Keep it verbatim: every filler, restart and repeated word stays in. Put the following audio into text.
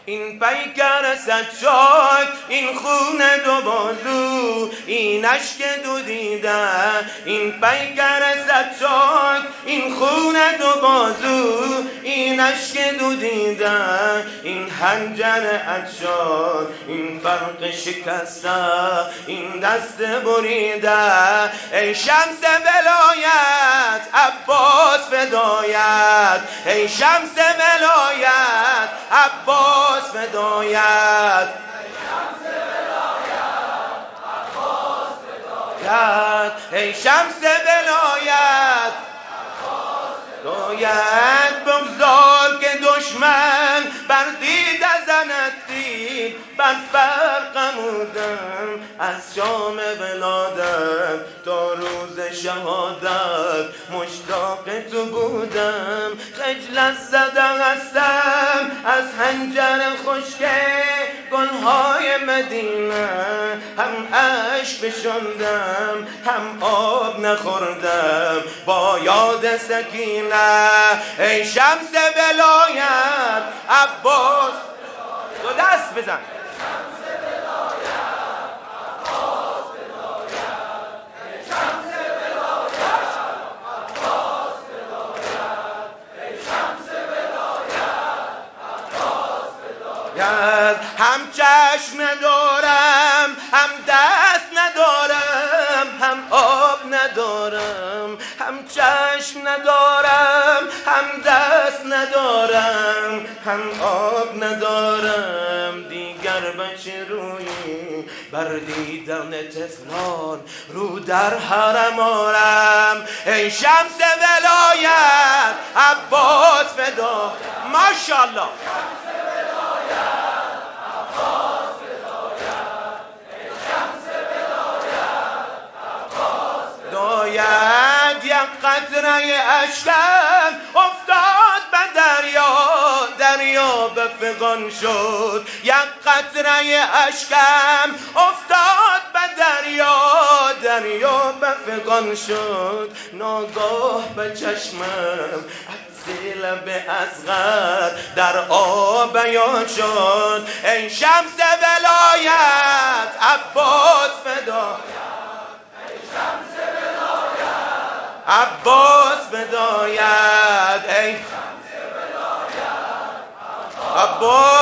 این پیکر سجاد، این خون دو بازو، این اشک دو دیده. این پیکر سجاد، این خون دو بازو، این اشک دو دیده. این خنجر عطشان، این فرق شکسته، این دست بریده. ای شمس ولایت عباس فدایت، ای شمس ولایت عباس فدایت، ای شمس ولایت فدایت. بگذار که دشمن بر دیده زند تیر، بر فرقمودم از شام ولادت تا روز شهادت مشتاق تو بودم. خجلت زده هستم از حنجر خشک گلهای مدینه، هم اشک بشندم هم آب نخوردم با یاد سکینه. ای شمس ولایت عباس، دو دست بزن. هم چشم ندارم هم دست ندارم هم آب ندارم، هم چشم ندارم هم دست ندارم هم آب ندارم. دیگر بچه رویی بر دیدن طفلان رو در حرم آرم. ای شمس ولایت عباس فدا. ماشاءالله داید یک قطره اشکم افتاد به دریا، دریا به فغان شد. یک قطره اشکم افتاد به دریا، دریا به فغان شد. ناگاه به چشمم لب اصغر در آب بیان شد. ای شمس ولایت عباس فدا، عباس فدایت، ای عباس